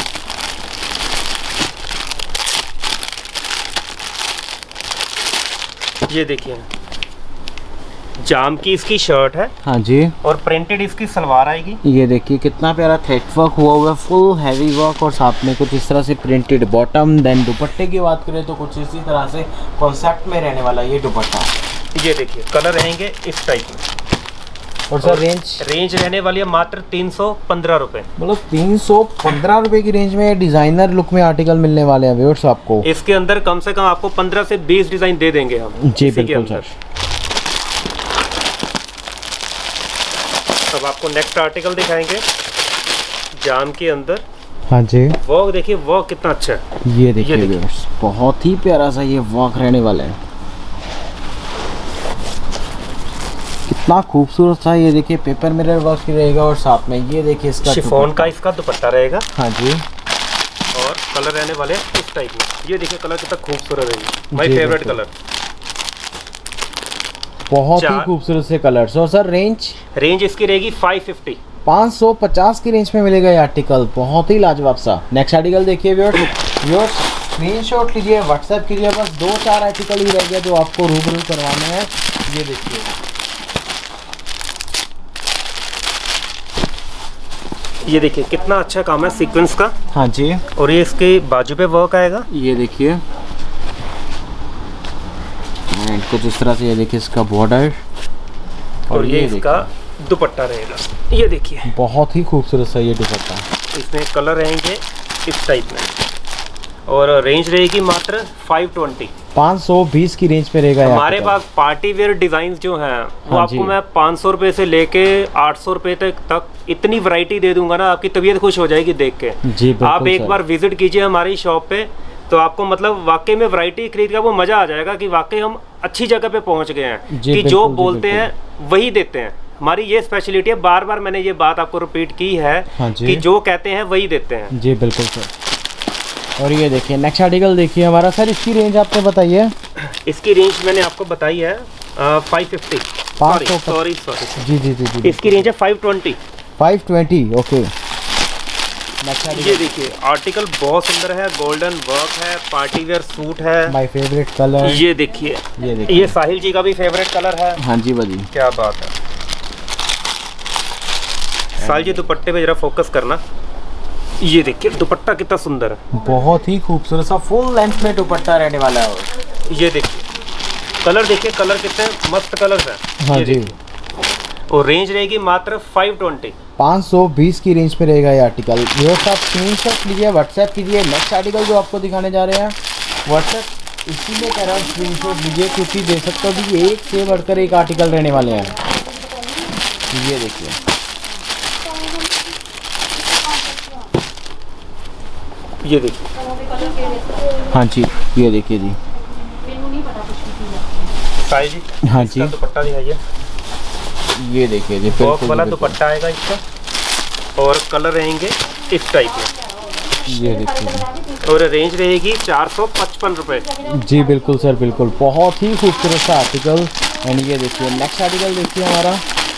B: ये देखिए, जाम की इसकी शर्ट है।
A: हाँ जी,
B: और प्रिंटेड इसकी सलवार आएगी।
A: ये देखिए कितना प्यारा थ्रेड वर्क हुआ हुआ है, फुल हैवी वर्क, और साथ में कुछ इस तरह से प्रिंटेड बॉटम। देन दुपट्टे की बात करें तो कुछ इसी तरह से कॉन्सेप्ट में रहने वाला ये दुपट्टा।
B: ये देखिए कलर रहेंगे इस टाइप में।
A: और सर रेंज
B: रेंज रहने वाली है मात्र तीन सौ पंद्रह रुपये।
A: मतलब तीन सौ पंद्रह रुपये की रेंज में डिजाइनर लुक में आर्टिकल मिलने वाले हैं व्यूअर्स आपको।
B: इसके अंदर कम से कम आपको पंद्रह से बीस डिजाइन दे देंगे हम।
A: जी बिल्कुल सर।
B: अब आपको नेक्स्ट आर्टिकल दिखाएंगे जाम के अंदर।
A: हाँ जी,
B: वर्क देखिए, वर्क कितना अच्छा है।
A: ये देखिए व्यूअर्स बहुत ही प्यारा सा ये वर्क रहने वाला है, कितना खूबसूरत सा। ये देखिए पेपर मिरर वर्क की रहेगा, और साथ में ये देखिए इसका
B: शिफॉन का इसका दुपट्टा रहेगा।
A: हाँ जी,
B: और कलर रहने वाले इस टाइप में। ये देखिए कलर कितना खूबसूरत है, माय फेवरेट कलर।
A: बहुत ही खूबसूरत से कलर्स। और सर रेंज
B: रेंज इसकी रहेगी फाइव फिफ्टी,
A: पाँच सौ पचास की रेंज में मिलेगा ये आर्टिकल, बहुत ही लाजवाब सा। नेक्स्ट आर्टिकल देखिए व्यूअर्स, व्यूअर्स स्क्रीनशॉट लीजिए, व्हाट्सएप कीजिए। बस दो चार आर्टिकल ही रह गया जो आपको रूबरू करवाने हैं। ये देखिए,
B: ये देखिए कितना अच्छा काम है सीक्वेंस का।
A: हाँ जी।
B: और ये इसके बाजू पे वर्क आएगा।
A: ये देखिए कुछ इस तरह से, ये देखिए इसका बॉर्डर,
B: और, और ये, ये इसका दुपट्टा रहेगा। ये देखिए
A: बहुत ही खूबसूरत सा ये दुपट्टा।
B: इसमें कलर रहेंगे इस टाइप में, और रेंज रहेगी मात्र पाँच सौ बीस
A: पाँच सौ बीस की रेंज पे रहेगा।
B: हमारे पास पार्टी वेयर डिजाइन जो हैं वो
A: हाँ
B: आपको मैं पाँच सौ रुपए से लेके आठ सौ रुपए तक तक इतनी वैरायटी दे दूंगा ना, आपकी तबीयत खुश हो जाएगी देख के।
A: जी
B: आप एक बार विजिट कीजिए हमारी शॉप पे, तो आपको मतलब वाकई में वैरायटी खरीद का वो मजा आ जाएगा कि वाकई हम अच्छी जगह पे पहुंच गए हैं कि जो बोलते हैं वही देते हैं। हमारी ये स्पेशलिटी है, बार बार मैंने ये बात आपको रिपीट की है कि जो कहते हैं वही देते हैं।
A: जी बिल्कुल सर। और ये देखिए नेक्स्ट आर्टिकल देखिए हमारा। सर इसकी रेंज आपने बताइए।
B: इसकी रेंज मैंने आपको बताई है five fifty sorry sorry sorry
A: जी जी जी जी
B: इसकी रेंज है five twenty
A: five twenty okay.
B: ये देखिए आर्टिकल बहुत सुंदर है, गोल्डन वर्क है, पार्टी वेयर सूट है,
A: माय फेवरेट कलर।
B: ये देखिए
A: ये देखिए
B: ये साहिल जी का भी फेवरेट कलर है।
A: हाँ जी बदी,
B: क्या बात है। साहिल जी दुपट्टे पे जरा फोकस करना। ये देखिए दुपट्टा कितना सुंदर है,
A: बहुत ही खूबसूरत सा फुल लेंथ में दुपट्टा रहने वाला है।
B: ये देखिए कलर देखिए, कलर कितने मस्त कलर है।
A: हाँ जी।
B: और रेंज रहेगी मात्र फाइव ट्वेंटी
A: पाँच सौ बीस की रेंज पे रहेगा ये आर्टिकल। ये आप स्क्रीनशॉट लीजिए, व्हाट्सएप कीजिए। नेक्स्ट आर्टिकल जो आपको दिखाने जा रहे हैं व्हाट्सएप इसीलिए कह रहा हूँ स्क्रीनशॉट लीजिए, क्योंकि देख सकते हो कि एक से बढ़कर एक आर्टिकल रहने वाले हैं। ये देखिए
B: ये देखिए
A: हाँ जी, ये देखिए जी
B: साई जी।
A: हाँ जी
B: दुपट्टा दिखाइए।
A: ये देखिए जी
B: बॉक्स वाला दुपट्टा आएगा इसका, और कलर रहेंगे इस टाइप में।
A: ये देखिए,
B: और रेंज रहेगी चार सौ पचपन रुपये।
A: जी बिल्कुल सर बिल्कुल, बहुत ही खूबसूरत सा आर्टिकल। एंड ये देखिए नेक्स्ट आर्टिकल देखिए हमारा।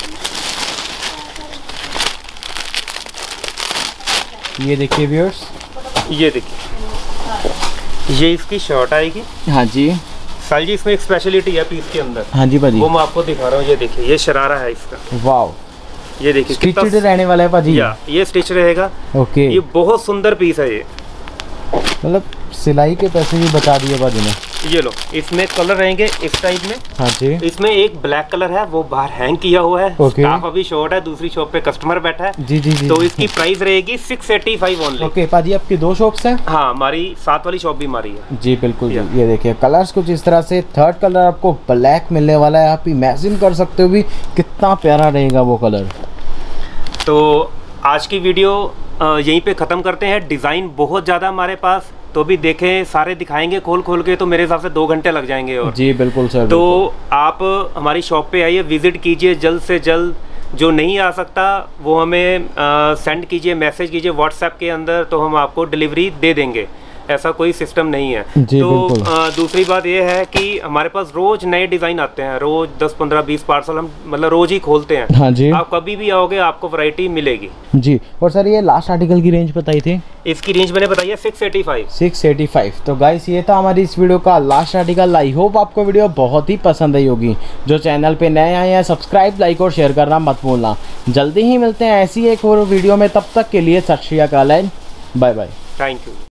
A: ये देखिए व्यूअर्स,
B: ये देखिए ये इसकी शर्ट आएगी।
A: हाँ जी
B: साल जी इसमें एक स्पेशलिटी है पीस के अंदर।
A: हाँ जी भाजी,
B: वो मैं आपको दिखा रहा हूँ। ये देखिए ये शरारा है इसका।
A: वाव,
B: ये देखिए
A: स्टिचड रहने वाला है भाजी।
B: या ये स्टिच रहेगा।
A: ओके,
B: ये बहुत सुंदर पीस है। ये
A: मतलब सिलाई के पैसे भी बचा दिए भाजी ने।
B: ये लो, इसमें कलर रहेंगे इस टाइप में।
A: हाँ जी।
B: इसमें एक ब्लैक कलर है, वो बाहर हैंग किया हुआ है।
A: ओके।
B: स्टाफ अभी शॉर्ट है, दूसरी शॉप पे कस्टमर बैठा है।
A: जी जी जी।
B: तो इसकी प्राइस रहेगी six eighty five only.
A: Okay पाजी, आपकी दो शॉप्स हैं?
B: हाँ, हमारी साथ वाली शॉप भी हमारी है।
A: जी बिल्कुल जी। ये देखिए कलर्स कुछ इस तरह से। थर्ड कलर आपको ब्लैक मिलने वाला है। आप इमेजिन कर सकते हो भी कितना प्यारा रहेगा वो कलर।
B: तो आज की वीडियो यहीं पे ख़त्म करते हैं। डिज़ाइन बहुत ज़्यादा हमारे पास, तो भी देखें सारे दिखाएंगे खोल खोल के तो मेरे हिसाब से दो घंटे लग जाएंगे। और
A: जी बिल्कुल सर।
B: तो आप हमारी शॉप पे आइए, विज़िट कीजिए जल्द से जल्द। जो नहीं आ सकता वो हमें सेंड कीजिए, मैसेज कीजिए व्हाट्सएप के अंदर, तो हम आपको डिलीवरी दे देंगे। ऐसा कोई सिस्टम नहीं है। तो आ, दूसरी बात ये है कि हमारे पास रोज नए डिज़ाइन आते हैं, रोज दस पंद्रह बीस पार्सल हम मतलब रोज ही खोलते हैं।
A: हाँ जी।
B: आप कभी भी आओगे आपको वैरायटी मिलेगी
A: जी। और सर ये लास्ट आर्टिकल की रेंज बताई थी?
B: इसकी रेंज मैंने बताई है six eighty five.
A: Six eighty five. तो गाइस ये था हमारी इस वीडियो का लास्ट आर्टिकल। आई होप आपको वीडियो बहुत ही पसंद आई होगी। जो चैनल पे नए आए हैं सब्सक्राइब लाइक और शेयर करना मत भूलना। जल्दी ही मिलते हैं ऐसी एक और वीडियो में, तब तक के लिए सत श्री अकाल, बाय बाय,
B: थैंक यू।